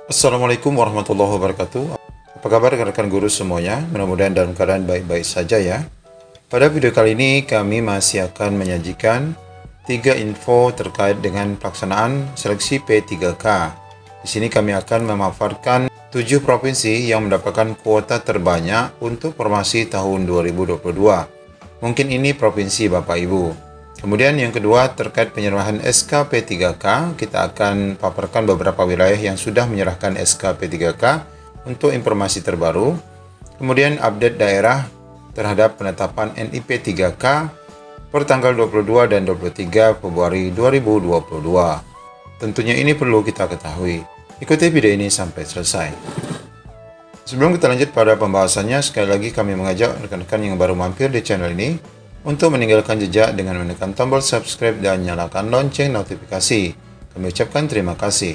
Assalamualaikum warahmatullahi wabarakatuh. Apa kabar rekan-rekan guru semuanya? Mudah-mudahan dalam keadaan baik-baik saja ya. Pada video kali ini kami masih akan menyajikan 3 info terkait dengan pelaksanaan seleksi P3K. Di sini kami akan memaparkan 7 provinsi yang mendapatkan kuota terbanyak untuk formasi tahun 2022. Mungkin ini provinsi Bapak Ibu. Kemudian yang kedua terkait penyerahan SK P3K, kita akan paparkan beberapa wilayah yang sudah menyerahkan SK P3K untuk informasi terbaru. Kemudian update daerah terhadap penetapan NIP 3K per tanggal 22 dan 23 Februari 2022. Tentunya ini perlu kita ketahui. Ikuti video ini sampai selesai. Sebelum kita lanjut pada pembahasannya, sekali lagi kami mengajak rekan-rekan yang baru mampir di channel ini untuk meninggalkan jejak dengan menekan tombol subscribe dan nyalakan lonceng notifikasi. Kami ucapkan terima kasih.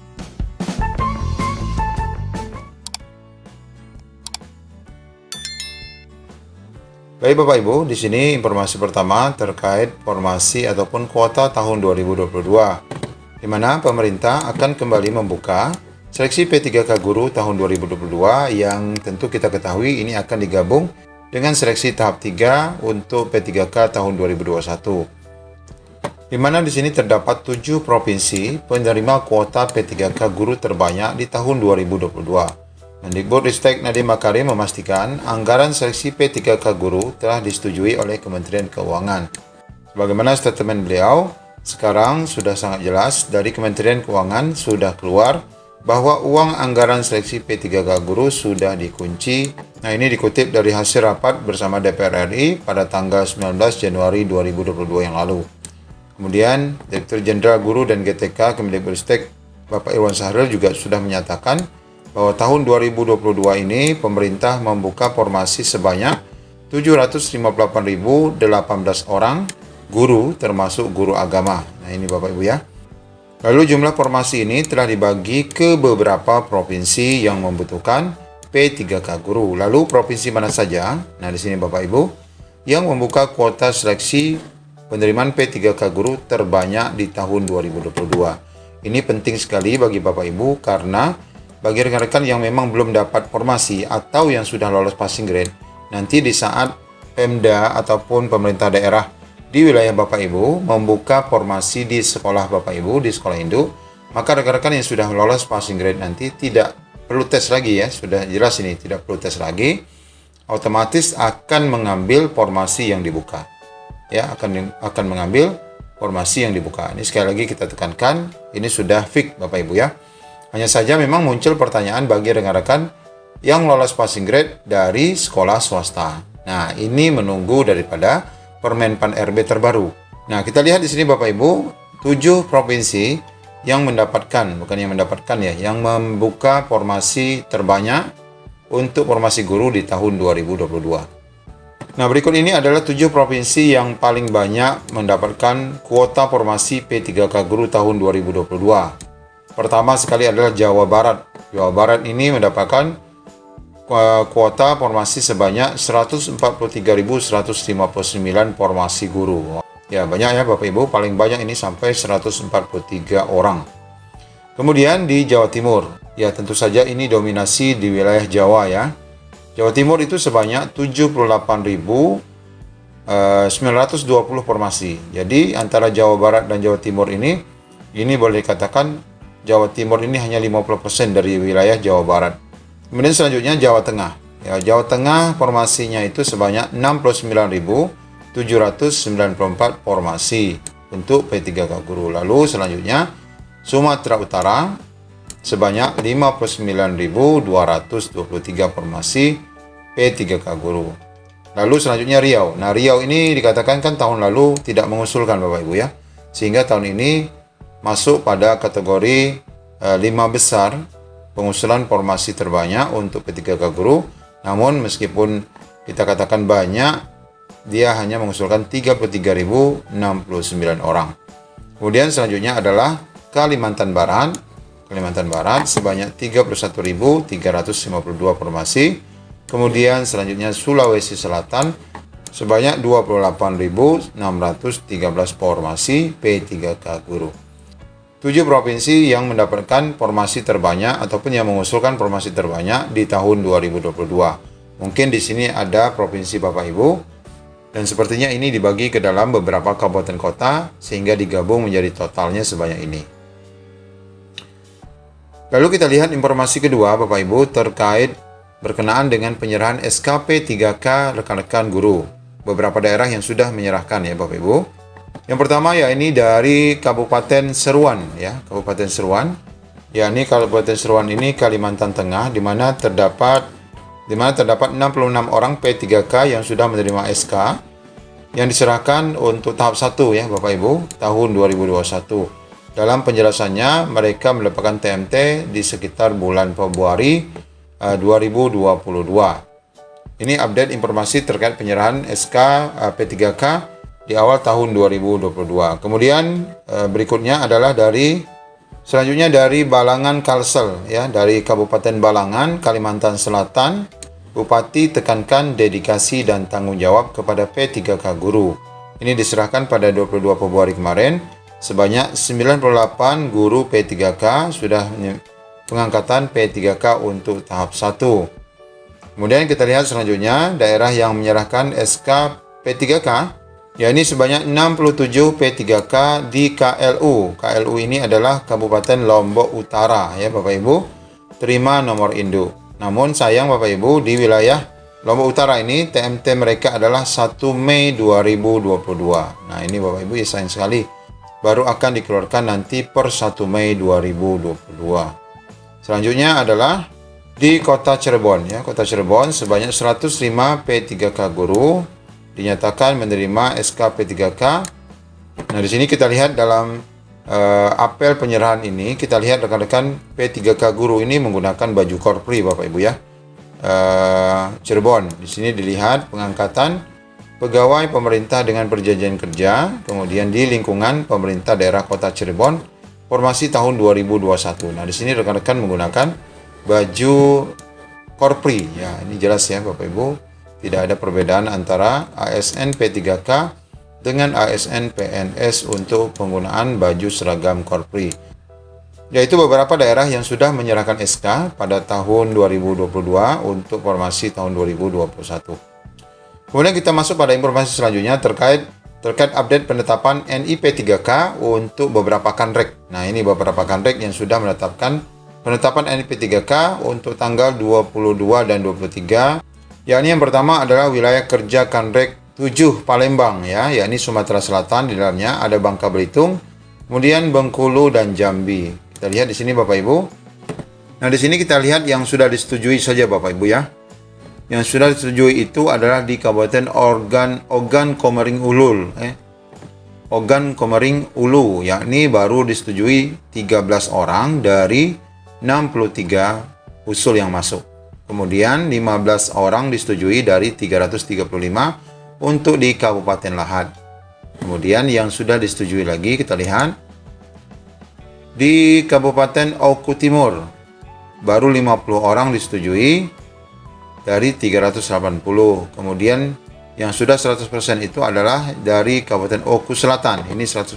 Baik Bapak Ibu, di sini informasi pertama terkait formasi ataupun kuota tahun 2022, di mana pemerintah akan kembali membuka seleksi P3K guru tahun 2022 yang tentu kita ketahui ini akan digabung dengan seleksi tahap 3 untuk P3K tahun 2021. Di mana di sini terdapat 7 provinsi penerima kuota P3K guru terbanyak di tahun 2022. Mendikbudristek Nadiem Makarim memastikan anggaran seleksi P3K guru telah disetujui oleh Kementerian Keuangan. Sebagaimana statement beliau, sekarang sudah sangat jelas dari Kementerian Keuangan sudah keluar bahwa uang anggaran seleksi P3K guru sudah dikunci. Nah, ini dikutip dari hasil rapat bersama DPR RI pada tanggal 19 Januari 2022 yang lalu. Kemudian, Direktur Jenderal Guru dan GTK Kemendikbudristek Bapak Irwan Sahril juga sudah menyatakan bahwa tahun 2022 ini pemerintah membuka formasi sebanyak 758.018 orang guru termasuk guru agama. Nah, ini Bapak Ibu ya. Lalu jumlah formasi ini telah dibagi ke beberapa provinsi yang membutuhkan P3K guru. Lalu provinsi mana saja? Nah, di sini Bapak Ibu yang membuka kuota seleksi penerimaan P3K guru terbanyak di tahun 2022. Ini penting sekali bagi Bapak Ibu karena bagi rekan-rekan yang memang belum dapat formasi atau yang sudah lolos passing grade, nanti di saat Pemda ataupun pemerintah daerah di wilayah Bapak Ibu membuka formasi di sekolah Bapak Ibu, di sekolah induk, maka rekan-rekan yang sudah lolos passing grade nanti tidak perlu tes lagi ya, sudah jelas ini tidak perlu tes lagi, otomatis akan mengambil formasi yang dibuka. Ya, akan mengambil formasi yang dibuka. Ini sekali lagi kita tekankan, ini sudah fix Bapak Ibu ya. Hanya saja memang muncul pertanyaan bagi rekan-rekan yang lolos passing grade dari sekolah swasta. Nah, ini menunggu daripada Permenpan RB terbaru. Nah, kita lihat di sini Bapak Ibu, 7 provinsi yang mendapatkan, bukan yang mendapatkan ya, yang membuka formasi terbanyak untuk formasi guru di tahun 2022. Nah, berikut ini adalah 7 provinsi yang paling banyak mendapatkan kuota formasi P3K guru tahun 2022. Pertama sekali adalah Jawa Barat. Jawa Barat ini mendapatkan kuota formasi sebanyak 143.159 formasi guru. Ya, banyak ya Bapak Ibu, paling banyak ini sampai 143 orang. Kemudian di Jawa Timur, ya tentu saja ini dominasi di wilayah Jawa ya. Jawa Timur itu sebanyak 78.920 formasi. Jadi antara Jawa Barat dan Jawa Timur ini boleh dikatakan Jawa Timur ini hanya 50% dari wilayah Jawa Barat. Kemudian selanjutnya Jawa Tengah. Ya, Jawa Tengah formasinya itu sebanyak 69.794 formasi untuk P3K guru. Lalu selanjutnya Sumatera Utara sebanyak 59.223 formasi P3K guru. Lalu selanjutnya Riau. Nah, Riau ini dikatakan kan tahun lalu tidak mengusulkan Bapak Ibu ya. Sehingga tahun ini masuk pada kategori 5 besar pengusulan formasi terbanyak untuk P3K guru. Namun meskipun kita katakan banyak, dia hanya mengusulkan 33.069 orang. Kemudian selanjutnya adalah Kalimantan Barat. Kalimantan Barat sebanyak 31.352 formasi. Kemudian selanjutnya Sulawesi Selatan sebanyak 28.613 formasi P3K guru. 7 provinsi yang mendapatkan formasi terbanyak ataupun yang mengusulkan formasi terbanyak di tahun 2022. Mungkin di sini ada provinsi Bapak Ibu, dan sepertinya ini dibagi ke dalam beberapa kabupaten kota sehingga digabung menjadi totalnya sebanyak ini. Lalu kita lihat informasi kedua Bapak Ibu terkait berkenaan dengan penyerahan SKP 3K rekan-rekan guru. Beberapa daerah yang sudah menyerahkan ya Bapak Ibu. Yang pertama ya ini dari Kabupaten Seruan ya, Kabupaten Seruan. Yakni Kabupaten Seruan ini Kalimantan Tengah di mana terdapat 66 orang P3K yang sudah menerima SK yang diserahkan untuk tahap 1 ya Bapak Ibu tahun 2021. Dalam penjelasannya mereka mendapatkan TMT di sekitar bulan Februari 2022. Ini update informasi terkait penyerahan SK P3K di awal tahun 2022. Kemudian berikutnya adalah selanjutnya dari Balangan Kalsel ya, dari Kabupaten Balangan, Kalimantan Selatan. Bupati tekankan dedikasi dan tanggung jawab kepada P3K guru. Ini diserahkan pada 22 Februari kemarin. Sebanyak 98 guru P3K sudah pengangkatan P3K untuk tahap 1. Kemudian kita lihat selanjutnya daerah yang menyerahkan SK P3K, yakni sebanyak 67 P3K di KLU. KLU ini adalah Kabupaten Lombok Utara ya Bapak Ibu, terima nomor induk. Namun sayang Bapak Ibu, di wilayah Lombok Utara ini TMT mereka adalah 1 Mei 2022. Nah ini Bapak Ibu ya sayang sekali, baru akan dikeluarkan nanti per 1 Mei 2022. Selanjutnya adalah di Kota Cirebon ya, Kota Cirebon sebanyak 105 P3K guru dinyatakan menerima SK P3K. Nah, di sini kita lihat dalam apel penyerahan ini, kita lihat rekan-rekan P3K guru ini menggunakan baju korpri Bapak Ibu ya. Cirebon, di sini dilihat pengangkatan pegawai pemerintah dengan perjanjian kerja, kemudian di lingkungan pemerintah daerah Kota Cirebon, formasi tahun 2021. Nah, di sini rekan-rekan menggunakan baju korpri. Ya, ini jelas ya Bapak Ibu, tidak ada perbedaan antara ASN P3K dengan ASN PNS untuk penggunaan baju seragam korpri. Yaitu beberapa daerah yang sudah menyerahkan SK pada tahun 2022 untuk formasi tahun 2021. Kemudian kita masuk pada informasi selanjutnya terkait update penetapan NIP3K untuk beberapa kanrek. Nah, ini beberapa kanrek yang sudah menetapkan penetapan NIP3K untuk tanggal 22 dan 23. Yakni yang pertama adalah wilayah kerja kanrek 7 Palembang ya, yakni Sumatera Selatan, di dalamnya ada Bangka Belitung, kemudian Bengkulu dan Jambi. Kita lihat di sini Bapak Ibu. Nah, di sini kita lihat yang sudah disetujui saja Bapak Ibu ya. Yang sudah disetujui itu adalah di Kabupaten Ogan Komering Ulu, Ogan Komering Ulu, yakni baru disetujui 13 orang dari 63 usul yang masuk. Kemudian 15 orang disetujui dari 335 untuk di Kabupaten Lahad. Kemudian yang sudah disetujui lagi kita lihat di Kabupaten Oku Timur, baru 50 orang disetujui dari 380. Kemudian yang sudah 100% itu adalah dari Kabupaten Oku Selatan. Ini 100%,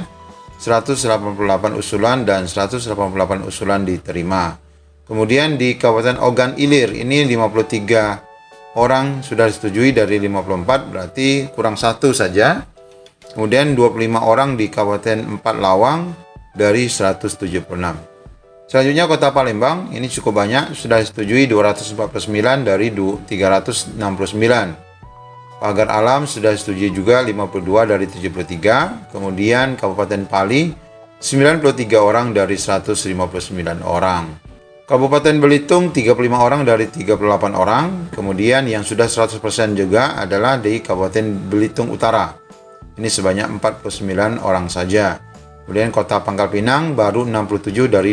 188 usulan dan 188 usulan diterima. Kemudian di Kabupaten Ogan Ilir ini 53 orang sudah disetujui dari 54, berarti kurang 1 saja. Kemudian 25 orang di Kabupaten Empat Lawang dari 176. Selanjutnya Kota Palembang, ini cukup banyak, sudah disetujui 249 dari 369. Pagar Alam sudah disetujui juga 52 dari 73. Kemudian Kabupaten Pali 93 orang dari 159 orang. Kabupaten Belitung 35 orang dari 38 orang. Kemudian yang sudah 100% juga adalah di Kabupaten Belitung Utara. Ini sebanyak 49 orang saja. Kemudian Kota Pangkal Pinang baru 67 dari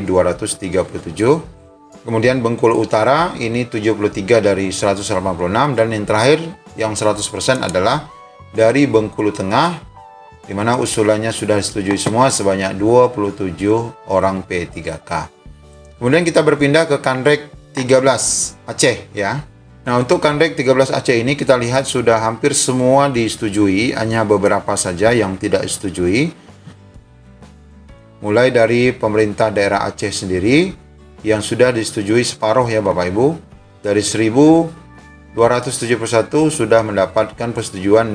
237. Kemudian Bengkulu Utara ini 73 dari 186. Dan yang terakhir yang 100% adalah dari Bengkulu Tengah, di mana usulannya sudah disetujui semua sebanyak 27 orang P3K. Kemudian kita berpindah ke Kanrek 13 Aceh ya. Nah, untuk Kanrek 13 Aceh ini kita lihat sudah hampir semua disetujui, hanya beberapa saja yang tidak disetujui. mulai dari pemerintah daerah Aceh sendiri yang sudah disetujui separuh ya Bapak Ibu. Dari 1.271 sudah mendapatkan persetujuan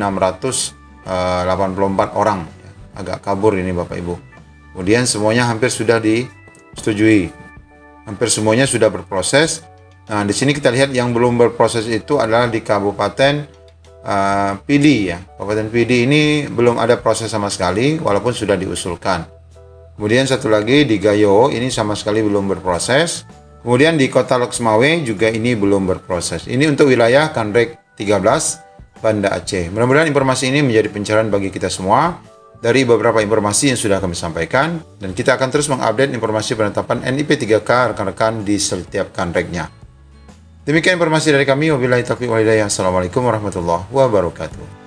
684 orang. Agak kabur ini Bapak Ibu. Kemudian semuanya hampir sudah disetujui. Hampir semuanya sudah berproses. Nah, di sini kita lihat yang belum berproses itu adalah di Kabupaten Pidi ya. Kabupaten Pidi ini belum ada proses sama sekali walaupun sudah diusulkan. Kemudian satu lagi di Gayo, ini sama sekali belum berproses. Kemudian di Kota Lok Semawe juga ini belum berproses. Ini untuk wilayah Kanrek 13, Banda Aceh. Mudah-mudahan informasi ini menjadi pencerahan bagi kita semua dari beberapa informasi yang sudah kami sampaikan. Dan kita akan terus mengupdate informasi penetapan NIP 3K rekan-rekan di setiap Kanreknya. Demikian informasi dari kami. Wabillahi taufiq wal hidayah. Assalamualaikum warahmatullahi wabarakatuh.